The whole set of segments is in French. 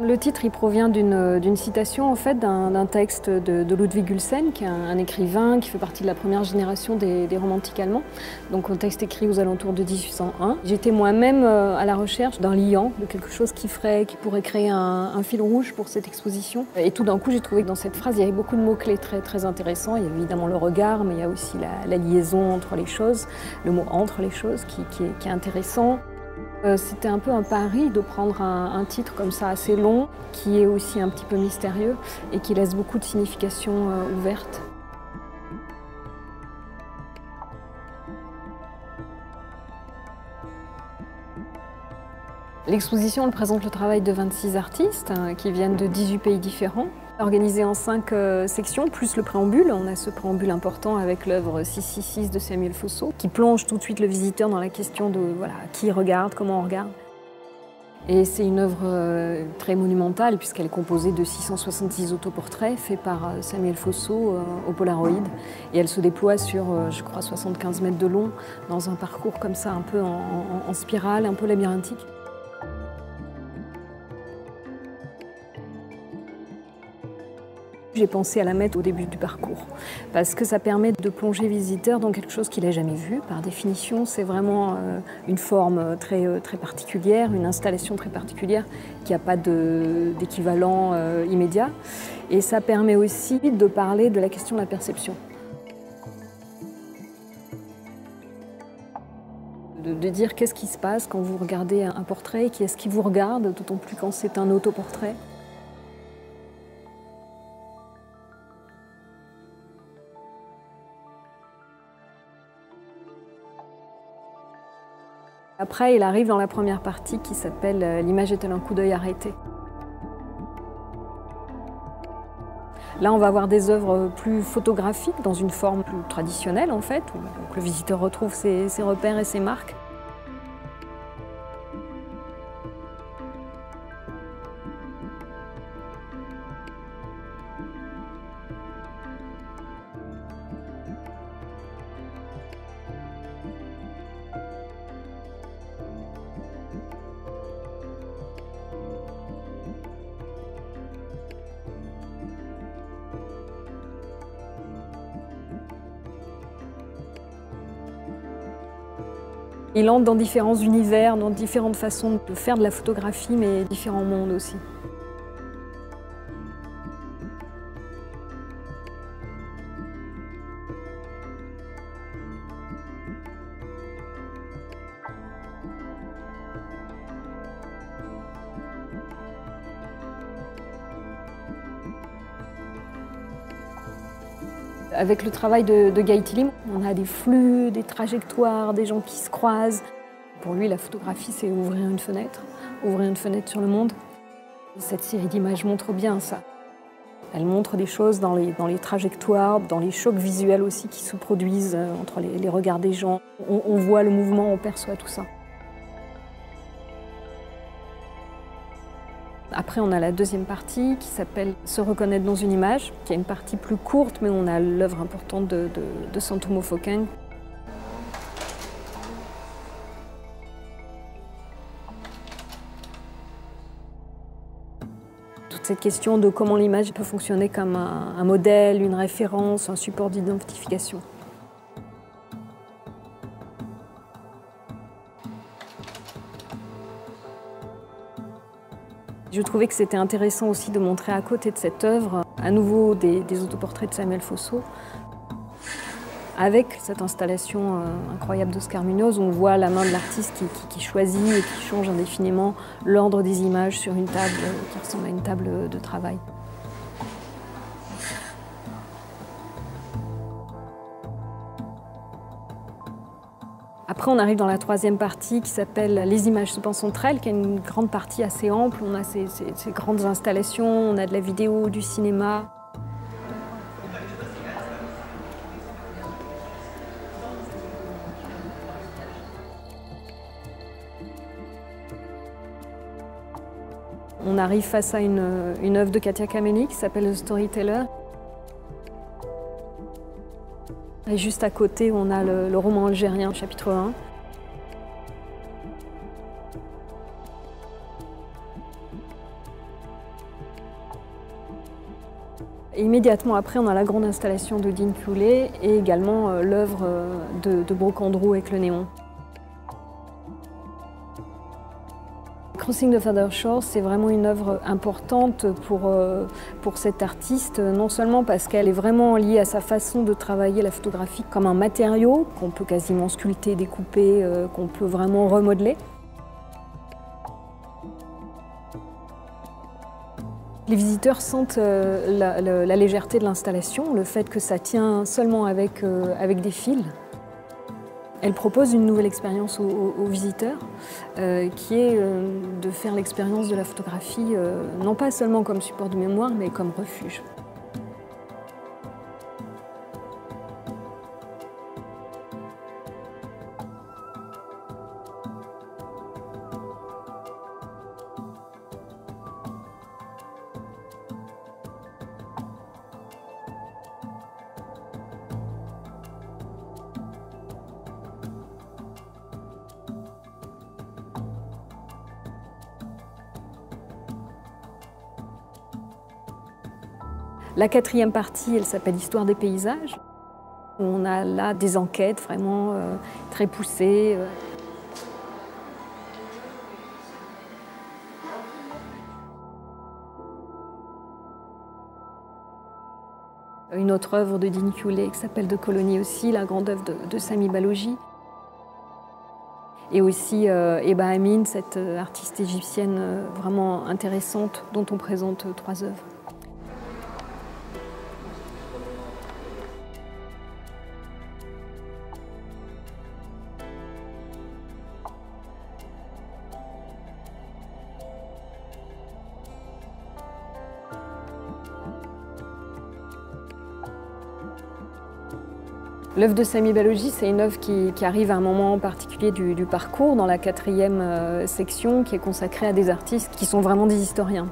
Le titre il provient d'une citation en fait, d'un texte de Ludwig Uelzen, qui est un écrivain qui fait partie de la première génération des romantiques allemands. Donc un texte écrit aux alentours de 1801. J'étais moi-même à la recherche d'un liant, de quelque chose qui pourrait créer un fil rouge pour cette exposition. Et tout d'un coup j'ai trouvé que dans cette phrase il y avait beaucoup de mots-clés très intéressants. Il y a évidemment le regard, mais il y a aussi la liaison entre les choses, le mot entre les choses qui est intéressant. C'était un peu un pari de prendre un titre comme ça assez long, qui est aussi un petit peu mystérieux et qui laisse beaucoup de significations ouvertes. L'exposition présente le travail de 26 artistes qui viennent de 18 pays différents, organisés en 5 sections, plus le préambule. On a ce préambule important avec l'œuvre 666 de Samuel Fosso, qui plonge tout de suite le visiteur dans la question de qui regarde, comment on regarde. Et c'est une œuvre très monumentale puisqu'elle est composée de 666 autoportraits faits par Samuel Fosso au Polaroid. Et elle se déploie sur, je crois, 75 mètres de long, dans un parcours comme ça, un peu en spirale, un peu labyrinthique. J'ai pensé à la mettre au début du parcours parce que ça permet de plonger le visiteur dans quelque chose qu'il n'a jamais vu. Par définition, c'est vraiment une forme très particulière, une installation très particulière qui n'a pas d'équivalent immédiat. Et ça permet aussi de parler de la question de la perception. De dire qu'est-ce qui se passe quand vous regardez un portrait, qui est-ce qui vous regarde, d'autant plus quand c'est un autoportrait. Après, il arrive dans la première partie qui s'appelle « L'image est-elle un coup d'œil arrêté ». Là, on va avoir des œuvres plus photographiques, dans une forme plus traditionnelle en fait, où donc, le visiteur retrouve ses repères et ses marques. Il entre dans différents univers, dans différentes façons de faire de la photographie, mais différents mondes aussi. Avec le travail de Guy Tillim, on a des flux, des trajectoires, des gens qui se croisent. Pour lui, la photographie, c'est ouvrir une fenêtre sur le monde. Cette série d'images montre bien ça. Elle montre des choses dans les trajectoires, dans les chocs visuels aussi qui se produisent entre les regards des gens. On voit le mouvement, on perçoit tout ça. Après, on a la deuxième partie qui s'appelle « Se reconnaître dans une image », qui est une partie plus courte, mais on a l'œuvre importante de Santumo Fokeng. Toute cette question de comment l'image peut fonctionner comme un modèle, une référence, un support d'identification. Je trouvais que c'était intéressant aussi de montrer à côté de cette œuvre, à nouveau des autoportraits de Samuel Fosso, avec cette installation incroyable d'Oscar Munoz, où on voit la main de l'artiste qui choisit et qui change indéfiniment l'ordre des images sur une table qui ressemble à une table de travail. Après, on arrive dans la troisième partie qui s'appelle « Les images se pensent entre elles », qui est une grande partie assez ample. On a ces grandes installations, on a de la vidéo, du cinéma. On arrive face à une œuvre de Katia Kameni qui s'appelle « The Storyteller ». Et juste à côté, on a le roman algérien, chapitre 1. Et immédiatement après, on a la grande installation de Dean Cooley et également l'œuvre de Brooke Andrews avec le néon. Crossing the Feather Shore, c'est vraiment une œuvre importante pour cet artiste, non seulement parce qu'elle est vraiment liée à sa façon de travailler la photographie comme un matériau qu'on peut quasiment sculpter, découper, qu'on peut vraiment remodeler. Les visiteurs sentent la légèreté de l'installation, le fait que ça tient seulement avec des fils. Elle propose une nouvelle expérience aux visiteurs, qui est de faire l'expérience de la photographie, non pas seulement comme support de mémoire, mais comme refuge. La quatrième partie, elle s'appelle Histoire des paysages. On a là des enquêtes vraiment très poussées. Une autre œuvre de Dean Cooley qui s'appelle De Colonie aussi, la grande œuvre de Sami Balogi. Et aussi Eba Amin, cette artiste égyptienne vraiment intéressante dont on présente 3 œuvres. L'œuvre de Sami Balogi, c'est une œuvre qui arrive à un moment particulier du parcours, dans la 4e section, qui est consacrée à des artistes qui sont vraiment des historiens.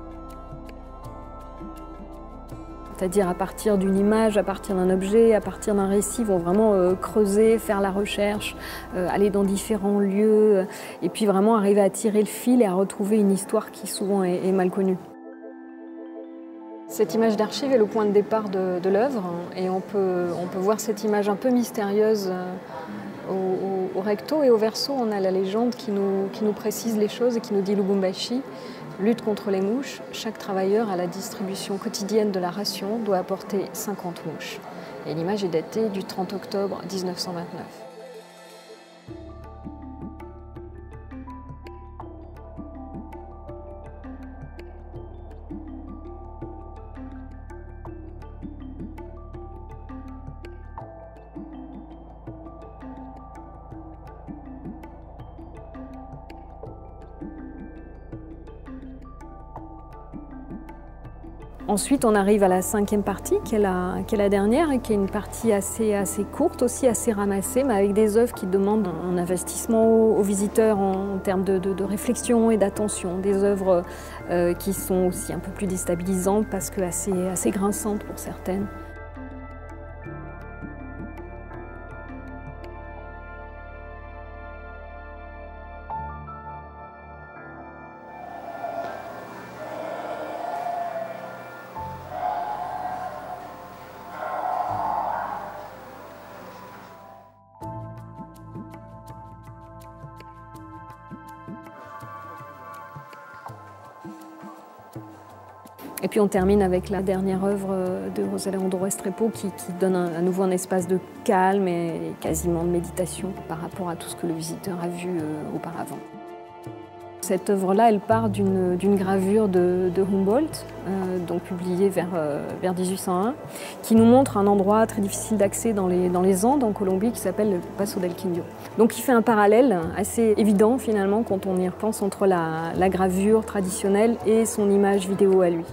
C'est-à-dire à partir d'une image, à partir d'un objet, à partir d'un récit, vont vraiment creuser, faire la recherche, aller dans différents lieux, et puis vraiment arriver à tirer le fil et à retrouver une histoire qui souvent est mal connue. Cette image d'archive est le point de départ de l'œuvre et on peut voir cette image un peu mystérieuse au recto et au verso. On a la légende qui nous précise les choses et qui nous dit Lubumbashi, lutte contre les mouches. Chaque travailleur à la distribution quotidienne de la ration doit apporter 50 mouches. Et l'image est datée du 30 octobre 1929. Ensuite, on arrive à la 5e partie, qui est la dernière, et qui est une partie assez courte, aussi assez ramassée, mais avec des œuvres qui demandent un investissement aux visiteurs en termes de réflexion et d'attention. Des œuvres qui sont aussi un peu plus déstabilisantes parce que assez grinçantes pour certaines. Et puis on termine avec la dernière œuvre de José-Alejandro Restrepo qui donne à nouveau un espace de calme et quasiment de méditation par rapport à tout ce que le visiteur a vu auparavant. Cette œuvre-là, elle part d'une gravure de Humboldt, donc publiée vers 1801, qui nous montre un endroit très difficile d'accès dans les Andes en Colombie qui s'appelle le Paso del Quindio. Donc il fait un parallèle assez évident finalement quand on y repense entre la gravure traditionnelle et son image vidéo à lui.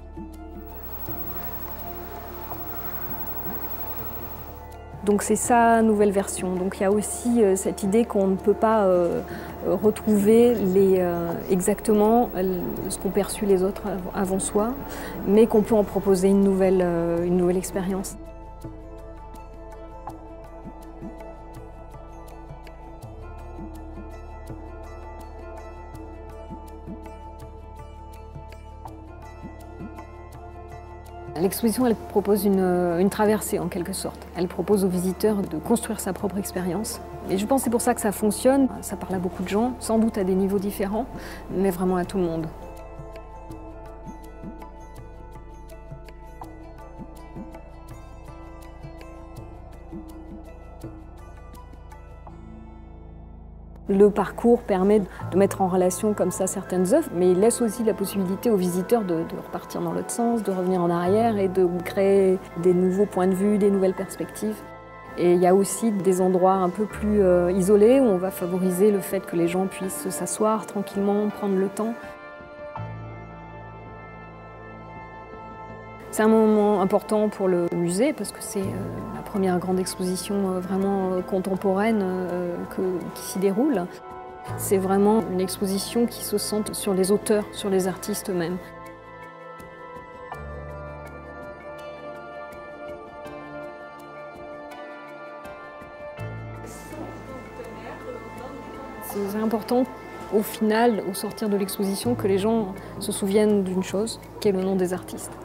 Donc c'est sa nouvelle version. Donc il y a aussi cette idée qu'on ne peut pas retrouver exactement ce qu'ont perçu les autres avant soi, mais qu'on peut en proposer une nouvelle expérience. L'exposition, elle propose une traversée en quelque sorte. Elle propose aux visiteurs de construire sa propre expérience. Et je pense que c'est pour ça que ça fonctionne. Ça parle à beaucoup de gens, sans doute à des niveaux différents, mais vraiment à tout le monde. Le parcours permet de mettre en relation comme ça certaines œuvres, mais il laisse aussi la possibilité aux visiteurs de repartir dans l'autre sens, de revenir en arrière et de créer des nouveaux points de vue, des nouvelles perspectives. Et il y a aussi des endroits un peu plus isolés où on va favoriser le fait que les gens puissent s'asseoir tranquillement, prendre le temps. C'est un moment important pour le musée parce que c'est la première grande exposition vraiment contemporaine qui s'y déroule. C'est vraiment une exposition qui se centre sur les auteurs, sur les artistes eux-mêmes. C'est important au final, au sortir de l'exposition, que les gens se souviennent d'une chose, qui est le nom des artistes.